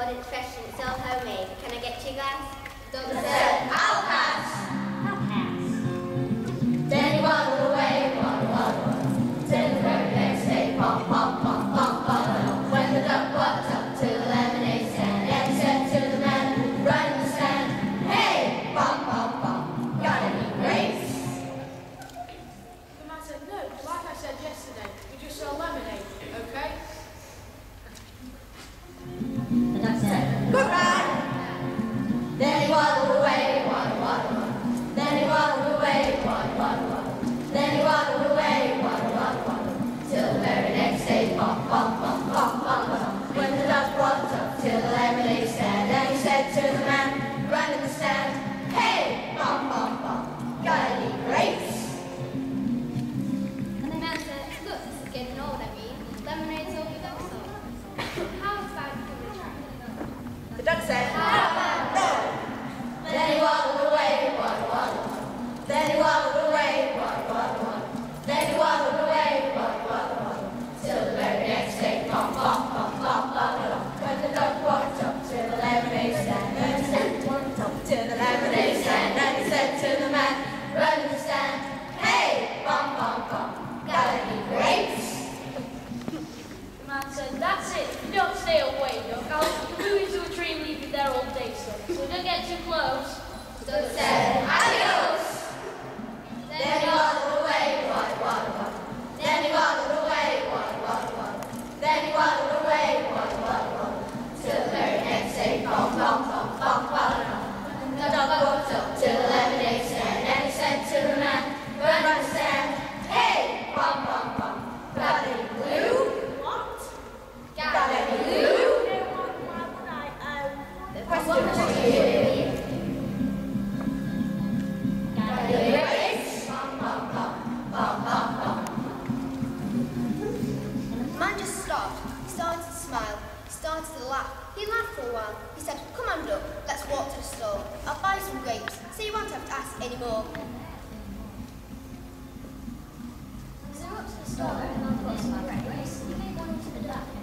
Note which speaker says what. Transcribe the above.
Speaker 1: God, it's fresh and it's all homemade. Can I get you a glass?
Speaker 2: Duck said, I'll pass.
Speaker 3: I'll pass.
Speaker 2: Then he waddled away, till the very next day, pom, pom, pom, pom, pom. When the duck walked up to the lemonade stand, and he said to the man who ran the stand, hey, pom, pom, pom, got any grapes?
Speaker 4: The man said, no, like I said yesterday, we just sell lemonade, okay?
Speaker 3: The duck said,
Speaker 2: Goodbye. Then he waddled away, waddle, waddle, waddle. Then he waddled away, waddle, waddle, waddle. Then he waddled away, waddle, waddle, waddle. Till the very next day, pom, pom, pom, pom, pom, pom. When the duck walked up to the lemonade stand, and he said to the man running the stand, hey, pom, pom, pom, got any grapes?
Speaker 1: And the man said, look, this is getting old, I mean. Lemonade's all we don't sell. How about you give it a try?
Speaker 2: The duck said, no. Then he waddled away, waddle, waddle, waddle. Then he waddled away, waddle, waddle, waddle. Then he waddled away, waddle, waddle, waddle. Till the very next day, pom, pom, pom, pom, pom, pom. When the duck walked up to the lemonade stand, and he said, walked up to the lemonade stand, and he said to the man running the stand, hey, pom, pom, pom, got any grapes?
Speaker 4: The man said, that's it, you don't stay away, duck. I'll glue you to a tree and leave you there all day, son. So don't get too close.
Speaker 2: Duck said, adios. Then he waddled away, waddle, waddle, waddle. Then he waddled away, waddle, waddle, waddle. Then he waddled away, waddle, waddle, waddle. Till the very next day, pom, pom, pom, pom, pom, pom. The duck walked up to the lemonade stand, and he said to the man who ran the stand, hey, pom, pom, pom, got any glue?
Speaker 4: What?
Speaker 2: Got any glue? The question to you. Got any grapes? Pom, pom, pom, pom, pom, pom.
Speaker 1: The man just stopped. He started to smile. He started to laugh. He laughed for a while. He said, come on, duck, let's walk to the store. I'll buy some grapes, so you won't have to ask any more.
Speaker 3: So we went to the store and I bought some grapes. He gave one to the duck.